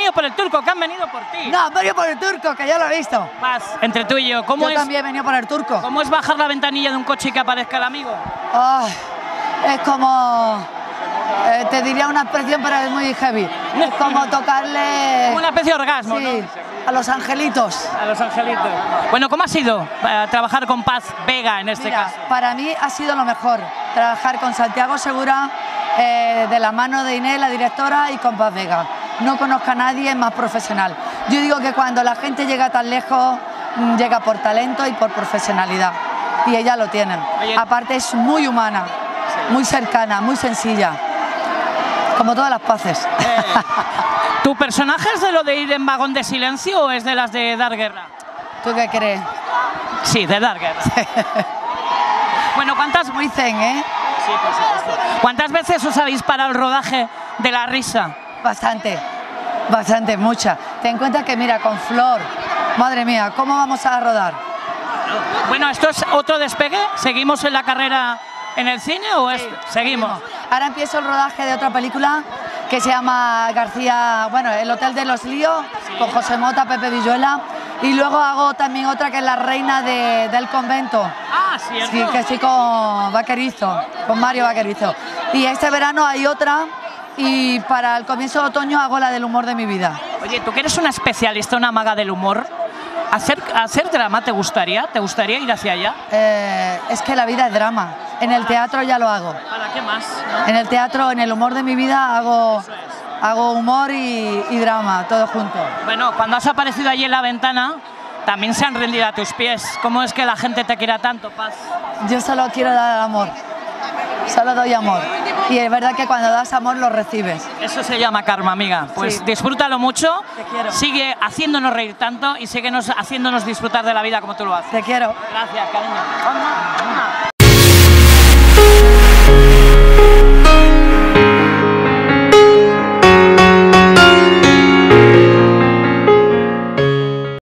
venido por el turco, que han venido por ti. No, han venido por el turco, que ya lo he visto. Paz, entre tú y yo, Yo también he venido por el turco. ¿cómo es bajar la ventanilla de un coche y que aparezca el amigo? Es como... te diría una expresión, pero es muy heavy. Es como tocarle... Una especie de orgasmo, sí, ¿no? a los angelitos. A los angelitos. Bueno, ¿cómo ha sido trabajar con Paz Vega en este Mira, caso? para mí ha sido lo mejor, trabajar con Santiago Segura, de la mano de Inés, la directora, y con Paz Vega. No conozco a nadie más profesional. Yo digo que cuando la gente llega tan lejos, llega por talento y por profesionalidad. Y ella lo tiene. Oye, aparte es muy humana, muy cercana, muy sencilla. Como todas las Paces. ¿Tu personaje es de lo de ir en vagón de silencio o es de las de dar guerra? ¿Tú qué crees? Sí, de dar guerra. Bueno, Muy zen, ¿eh? Sí, por supuesto. ¿Cuántas veces os habéis parado el rodaje de la risa? Bastante, bastante, mucha. Ten en cuenta que, mira, con Flor, madre mía, ¿cómo vamos a rodar? Bueno, ¿esto es otro despegue? ¿Seguimos en la carrera en el cine o es... Seguimos? Ahora empiezo el rodaje de otra película que se llama García, bueno, El Hotel de los Líos, con José Mota, Pepe Villuela, y luego hago también otra que es La Reina del Convento. Ah, cierto. Sí, que estoy con Vaquerizo, con Mario Vaquerizo. Y este verano hay otra, y para el comienzo de otoño hago la del humor de mi vida. Oye, tú que eres una especialista, una maga del humor, ¿hacer drama te gustaría? ¿Te gustaría ir hacia allá? Es que la vida es drama. En el teatro ya lo hago. ¿Para qué más? En el teatro, en el humor de mi vida, hago humor y drama, todo junto. Bueno, cuando has aparecido allí en la ventana, también se han rendido a tus pies. ¿Cómo es que la gente te quiera tanto, Paz? Yo solo quiero dar amor. Solo doy amor. Y es verdad que cuando das amor lo recibes. Eso se llama karma, amiga. Pues sí. Disfrútalo mucho. Te quiero. Sigue haciéndonos reír tanto y sigue haciéndonos disfrutar de la vida como tú lo haces. Te quiero. Gracias, cariño.